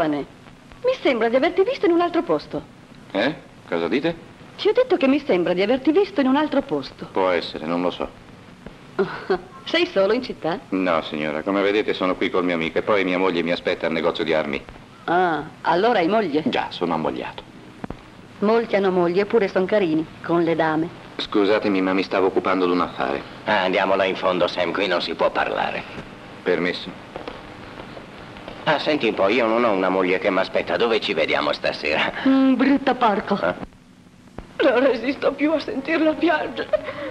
giovane. Mi sembra di averti visto in un altro posto. Cosa dite? Ti ho detto che mi sembra di averti visto in un altro posto. Può essere, non lo so. Sei solo in città? No, signora, come vedete sono qui col mio amico e poi mia moglie mi aspetta al negozio di armi. Ah, allora hai moglie? Già, sono ammogliato. Molti hanno moglie, eppure sono carini, con le dame. Scusatemi, ma mi stavo occupando di un affare. Andiamo là in fondo, Sam, qui non si può parlare. Permesso? Senti un po', io non ho una moglie che mi aspetta. Dove ci vediamo stasera? Brutta porco. Non resisto più a sentirla piangere.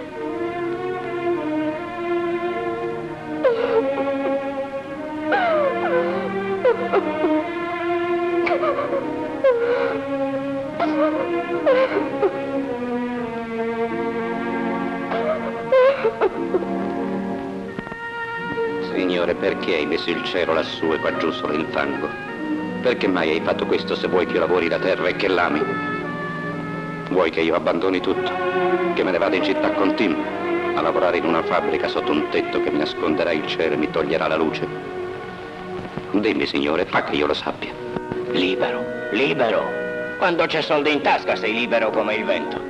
Signore, perché hai messo il cielo lassù e qua giù solo il fango? Perché mai hai fatto questo se vuoi che io lavori la terra e che l'ami? Vuoi che io abbandoni tutto? Che me ne vada in città con Tim? A lavorare in una fabbrica sotto un tetto che mi nasconderà il cielo e mi toglierà la luce? Dimmi, signore, fa che io lo sappia. Libero, libero. Quando c'è soldi in tasca sei libero come il vento.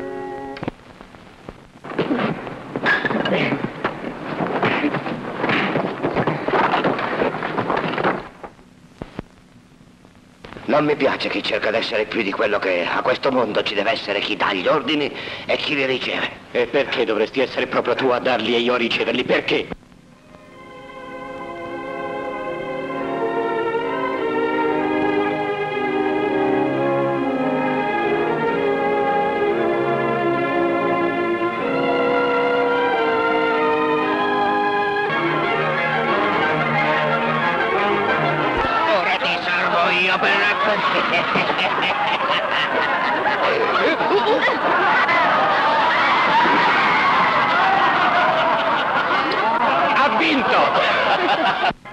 Non mi piace chi cerca di essere più di quello che è. A questo mondo ci deve essere chi dà gli ordini e chi li riceve. E perché dovresti essere proprio tu a darli e io a riceverli? Perché? Ora ti servo io per Ha vinto!